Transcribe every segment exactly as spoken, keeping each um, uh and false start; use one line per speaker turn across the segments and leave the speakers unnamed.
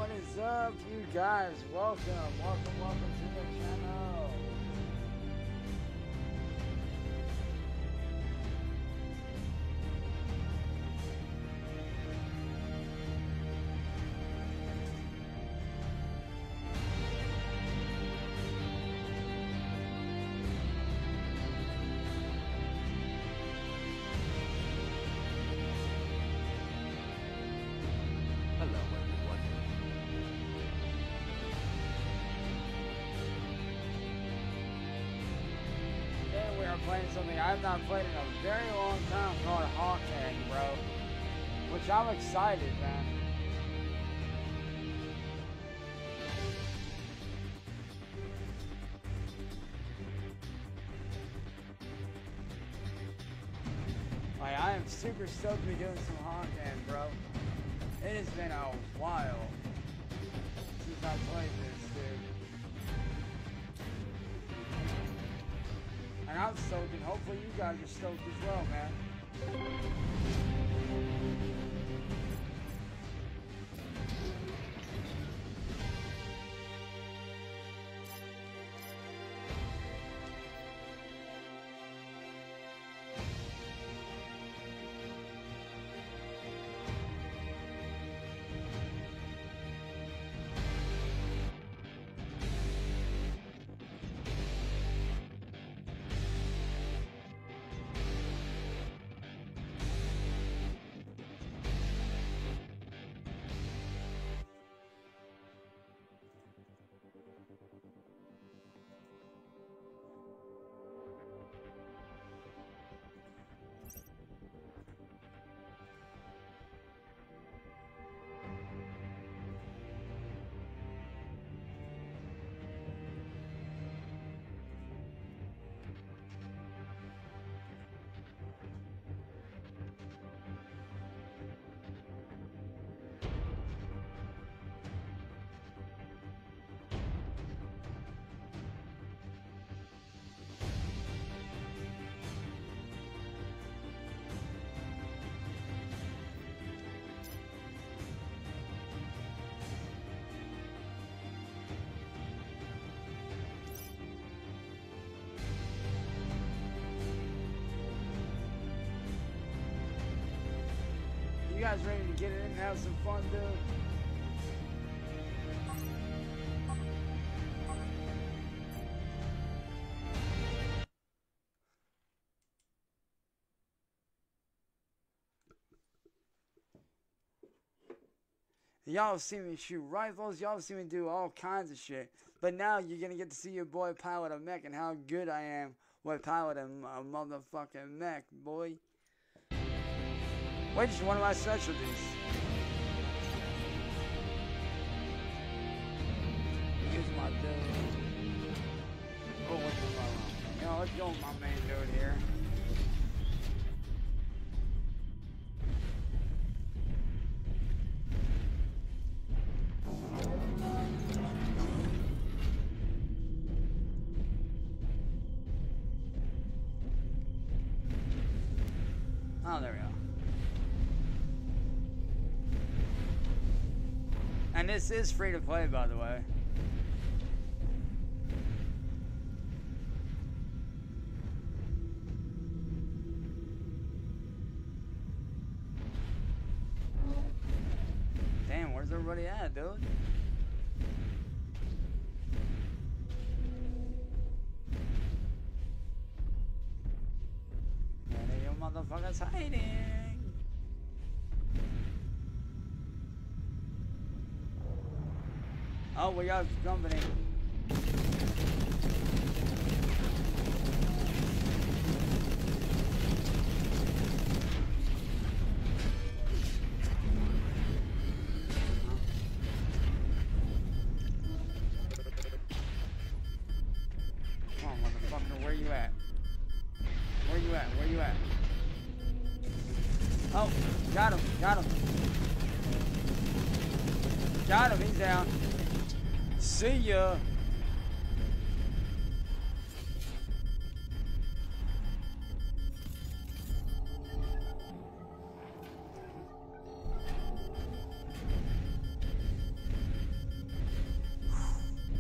What is up, you guys? Welcome, welcome, welcome to the channel. Playing something I've not played in a very long time called HAWKEN, bro. Which I'm excited, man. Like, I am super stoked to be doing some HAWKEN, bro. It has been a while since I played this, dude. And I'm stoked, and hopefully you guys are stoked as well, man. You guys ready to get it in and have some fun, dude? Y'all have seen me shoot rifles, y'all have seen me do all kinds of shit. But now you're gonna get to see your boy pilot a mech and how good I am with piloting a motherfucking mech, boy. Which is one of my specialties. Here's my dude. Oh, what's the problem? You know, let's go with my main dude here. Oh, there we go. And this is free to play, by the way. Damn, where's everybody at, dude? Where are you motherfuckers hiding? Oh, we got company. Come on, motherfucker, where you at? Where you at? Where you at? Oh, got him, got him. Got him, he's down. See ya.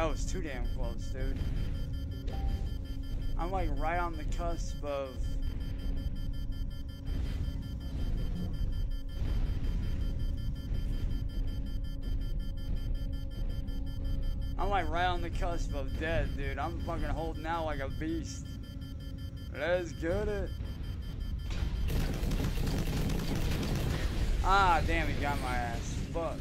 That was too damn close, dude. I'm like right on the cusp of... I'm like right on the cusp of death, dude. I'm fucking holding out like a beast. Let's get it. Ah, damn, he got my ass. Fuck.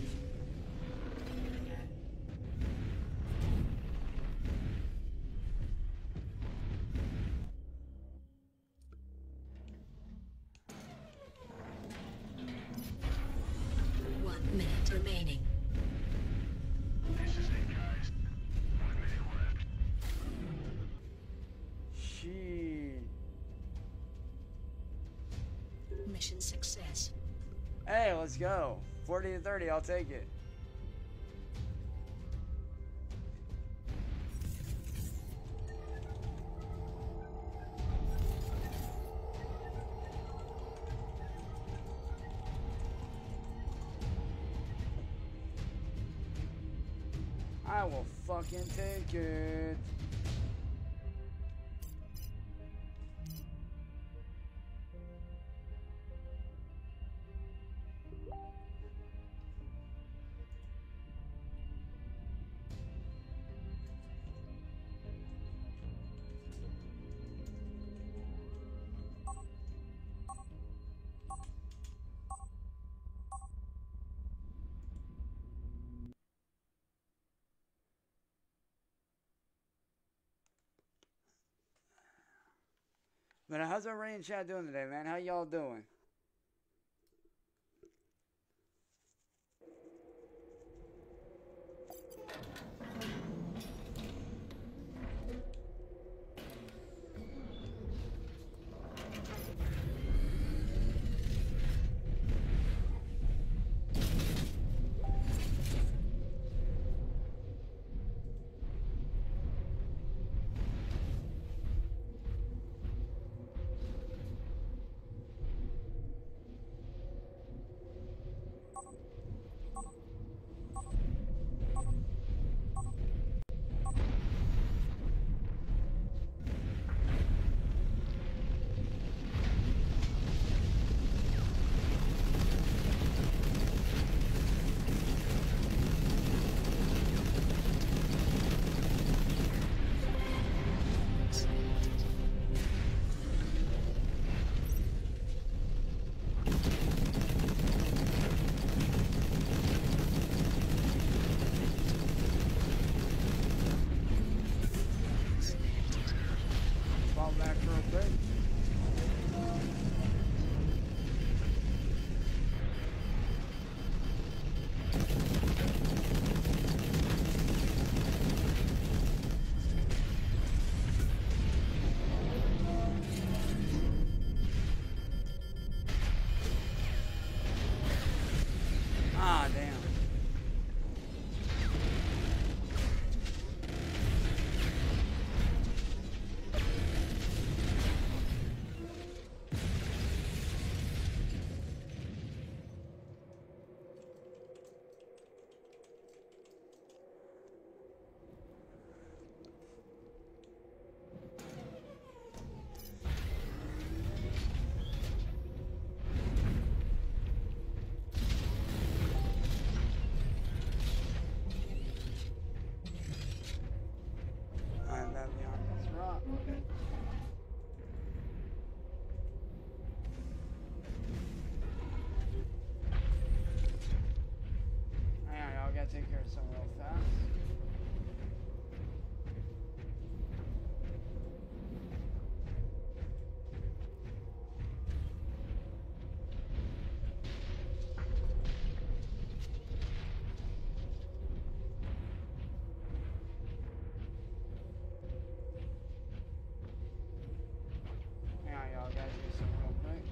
One minute remaining.
This is it, guys. One minute left.
Shit.
Mission success.
Hey, let's go. forty to thirty, I'll take it. I will fucking take it. But how's everybody in chat doing today, man? How y'all doing? Take care of something real fast. Hang on, y'all, guys, do something real quick.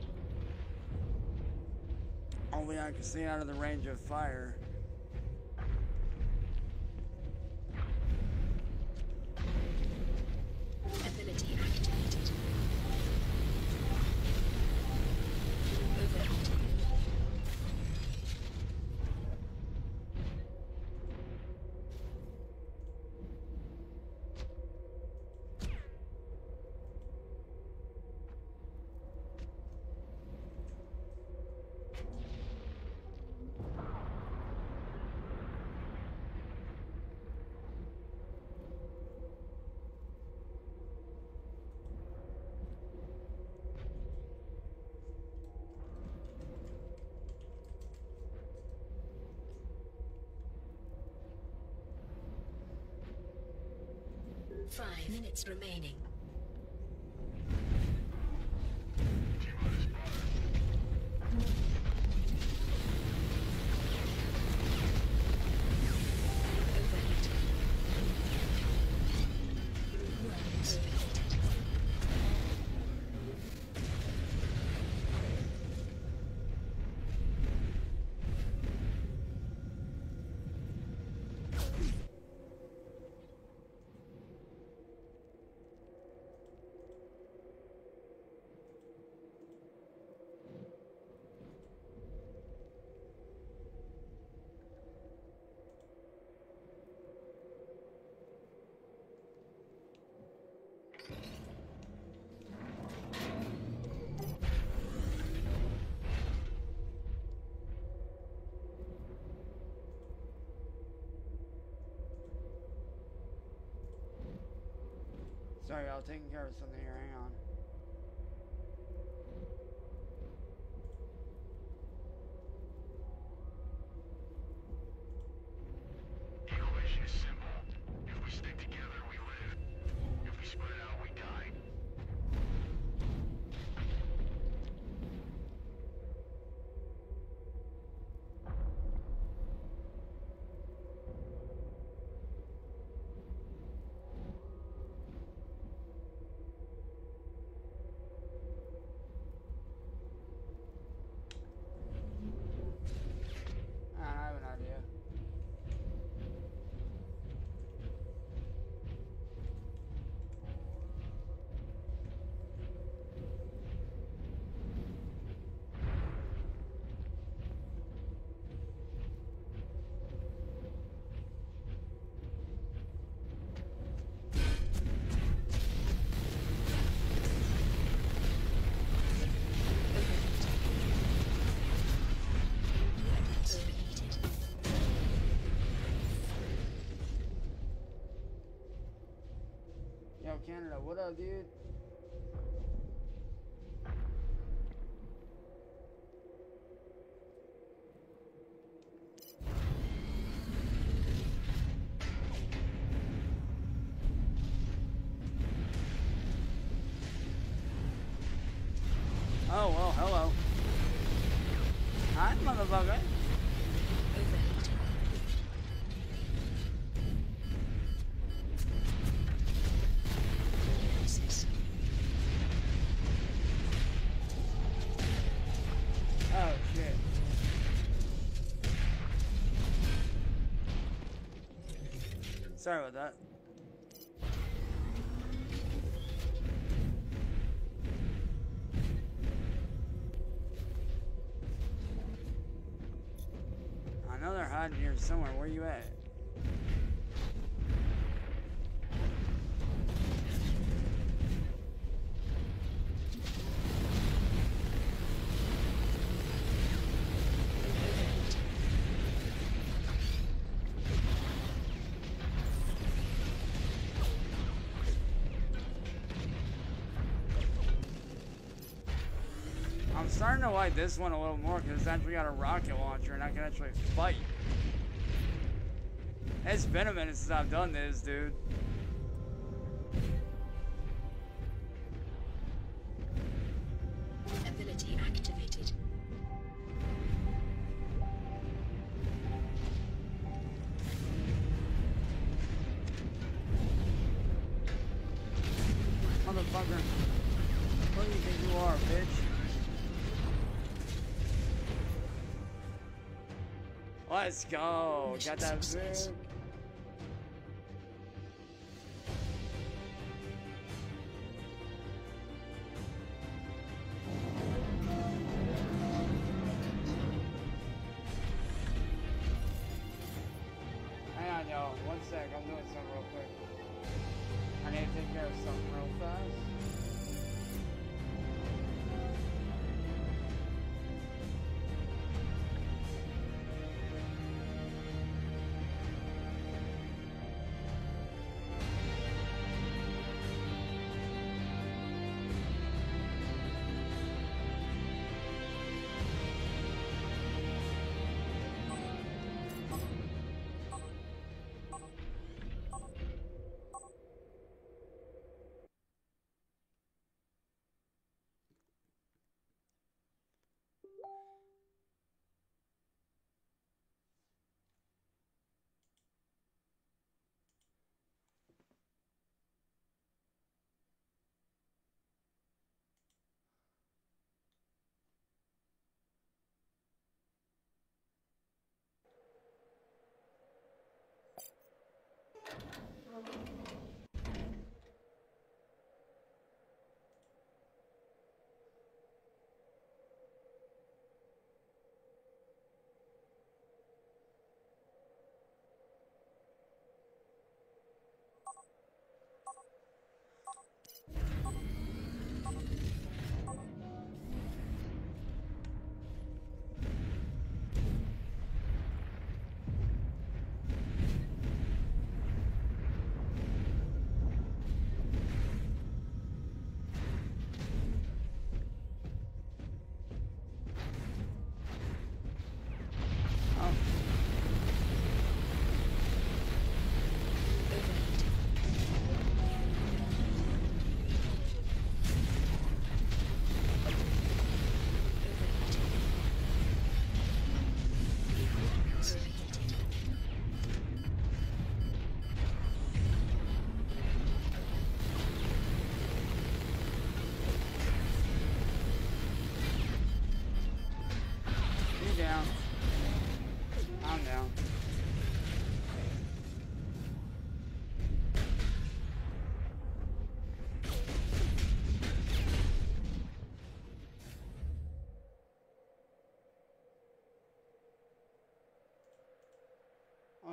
Only I can see out of the range of fire.
Ability activated. Overheat. Five minutes remaining.
T-minus five.
Overheated. Overheated.
Sorry, I was taking care of something here. Hang on.
The equation is simple. If we stick together, we live. If we spread out, we die.
I have an idea.
Overheated.
Yo, Canada, what up, dude? Oh, well, hello. Hi, motherfucker.
Overheated. Analysis.
Oh, shit. Sorry about that. I know they're hiding here somewhere. Where you at? I'm starting to like this one a little more because it's actually got a rocket launcher and I can actually fight. It's been a minute since I've done this, dude.
Ability activated.
Motherfucker. Who do you think you are, bitch? Let's go.
Mission
Got that
success.
big. Hang on, y'all. One sec. I'm doing something real quick. I need to take care of something real fast.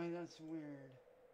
Why, that's weird.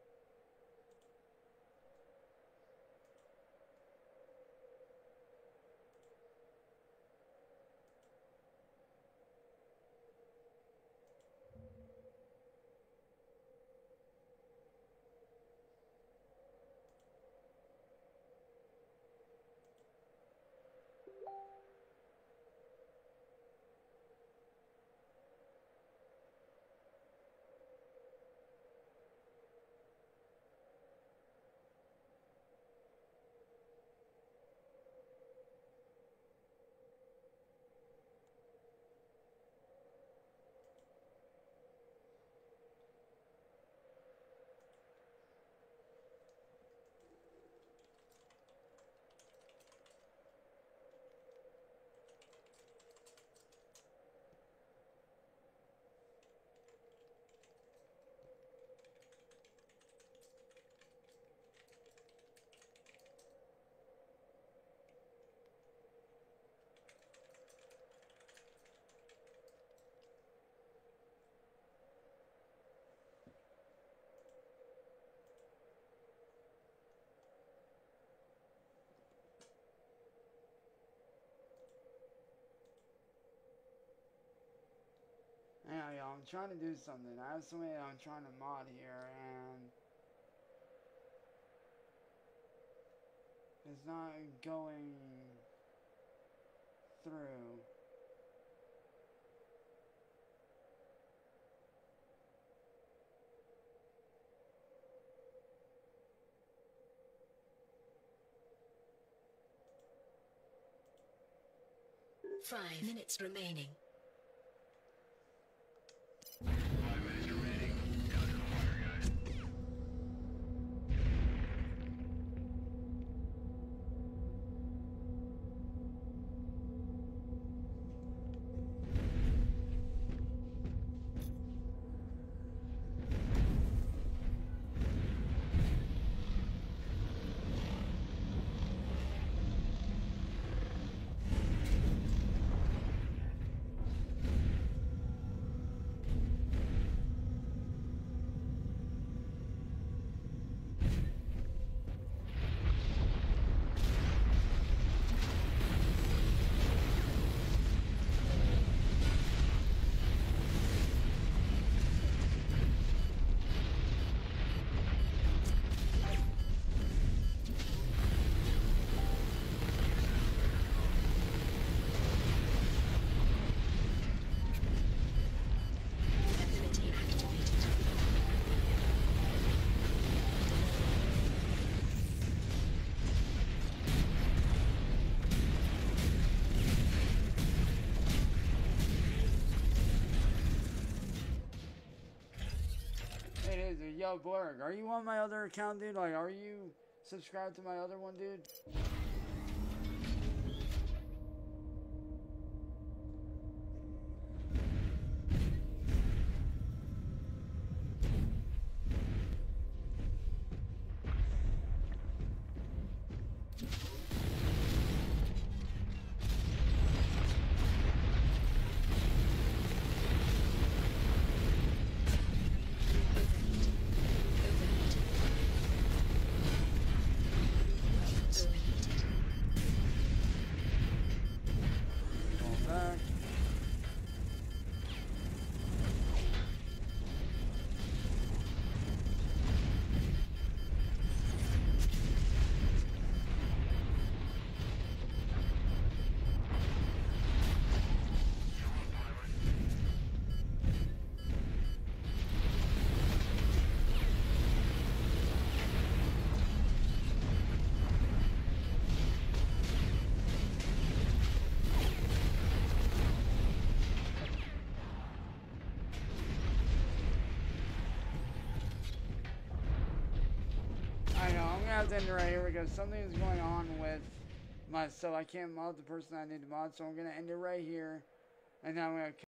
Yeah, yo, I'm trying to do something. I have somebody that I'm trying to mod here, and it's not going through.
Five minutes remaining.
Five minutes remaining. Down to the wire, guys.
Ability activated.
It is. Yo, Blurg, are you on my other account, dude? Like, are you subscribed to my other one, dude? Going back. I know, I'm gonna have to end it right here because something is going on with my, so I can't mod the person I need to mod, so I'm gonna end it right here, and now I'm gonna